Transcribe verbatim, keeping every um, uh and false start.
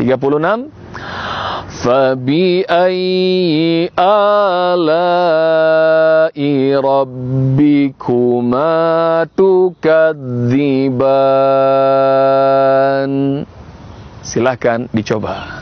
tiga puluh enam. Fabi'ayyi ala'i rabbikuma tukadziban. Silahkan dicoba.